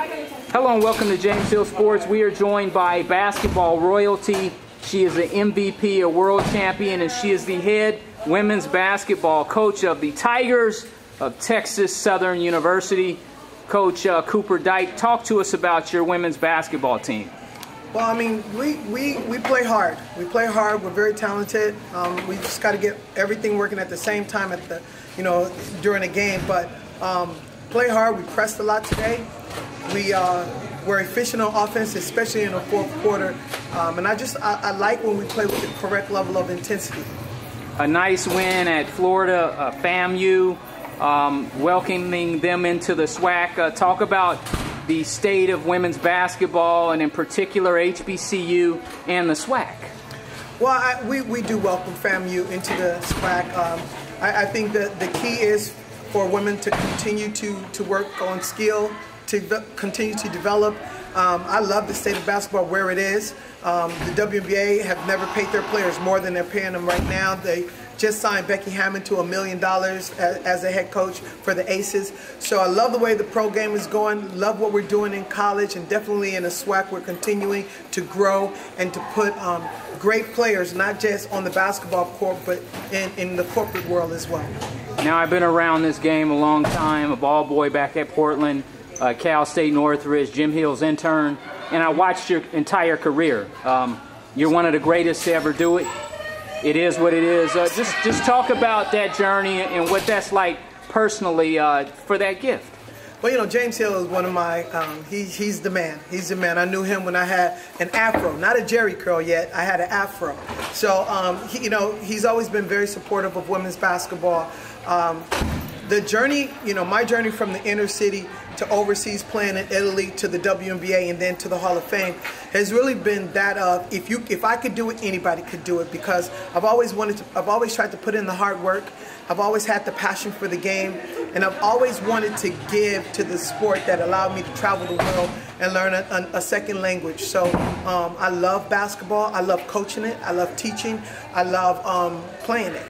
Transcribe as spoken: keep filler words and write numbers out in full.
Hello and welcome to James Hill Sports. We are joined by basketball royalty. She is an M V P, a world champion, and she is the head women's basketball coach of the Tigers of Texas Southern University. Coach uh, Cooper-Dyke, talk to us about your women's basketball team. Well, I mean, we, we, we play hard. We play hard. We're very talented. Um, we just got to get everything working at the same time at the, you know, during the game. But um, play hard. We pressed a lot today. We uh, were efficient on offense, especially in the fourth quarter. Um, and I just I, I like when we play with the correct level of intensity. A nice win at Florida, uh, FAMU. Um, welcoming them into the Swac. Uh, talk about the state of women's basketball, and in particular H B C U and the Swac. Well, I, we, we do welcome FAMU into the Swac. Um, I, I think that the key is for women to continue to, to work on skill, to continue to develop. Um, I love the state of basketball where it is. Um, the W N B A have never paid their players more than they're paying them right now. They just signed Becky Hammond to a million dollars as a head coach for the Aces. So I love the way the pro game is going, love what we're doing in college, and definitely in the Swac we're continuing to grow and to put um, great players, not just on the basketball court, but in, in the corporate world as well. Now, I've been around this game a long time, a ball boy back at Portland, uh, Cal State Northridge, Jim Hill's intern, and I watched your entire career. Um, you're one of the greatest to ever do it. It is what it is. Uh, just, just talk about that journey and what that's like personally uh, for that gift. Well, you know, James Hill is one of my, um, he, he's the man. He's the man. I knew him when I had an afro, not a Jerry curl yet. I had an afro. So, um, he, you know, he's always been very supportive of women's basketball. Um, the journey, you know, my journey from the inner city to overseas playing in Italy to the W N B A and then to the Hall of Fame has really been that of if you if I could do it, anybody could do it, because I've always wanted to, I've always tried to put in the hard work. I've always had the passion for the game, and I've always wanted to give to the sport that allowed me to travel the world and learn a, a, a second language. So um, I love basketball. I love coaching it. I love teaching. I love um, playing it.